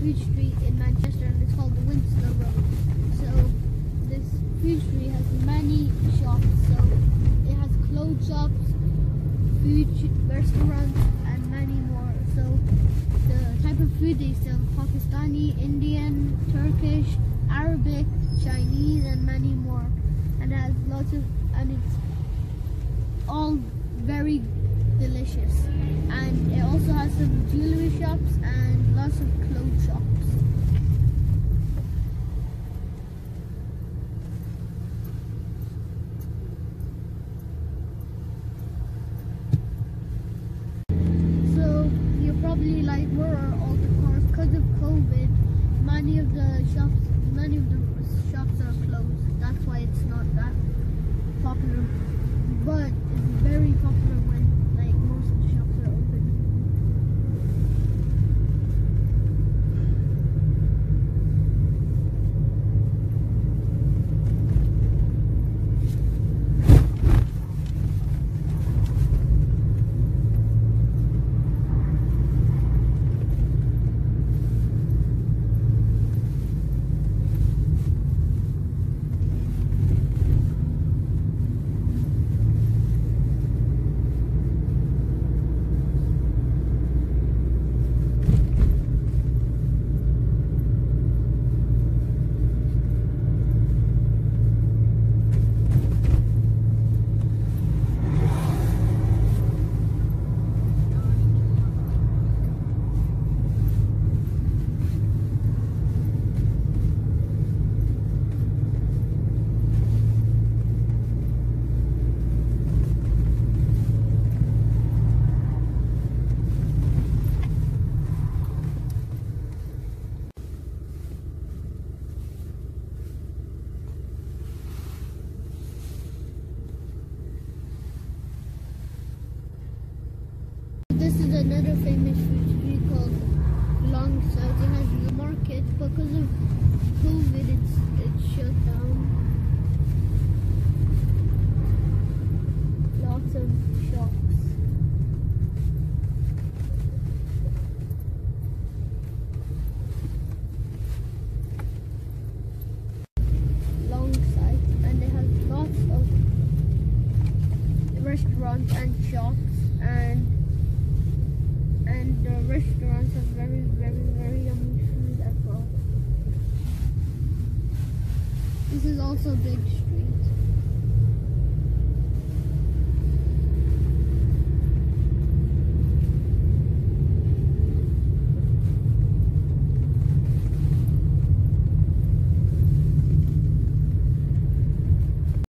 food street in Manchester, and it's called the Winslow Road. So this food street has many shops. So it has clothes shops, restaurants, and many more. So the type of food they sell: Pakistani, Indian, Turkish, Arabic, Chinese, and many more. And it has and it's all very delicious. And it also has some jewelry shops and lots of clothes shops. So you're probably like, where are all the cars? Because of COVID, many of the shops are closed. That's why it's not that popular. But it's very popular when like most of the shops are open. This is another famous food street called Longside. It has the market, but because of COVID, it's shut down. Lots of shops. Longside, and they have lots of restaurants and shops, and the restaurants have very, very, very yummy food as well. This is also a big street.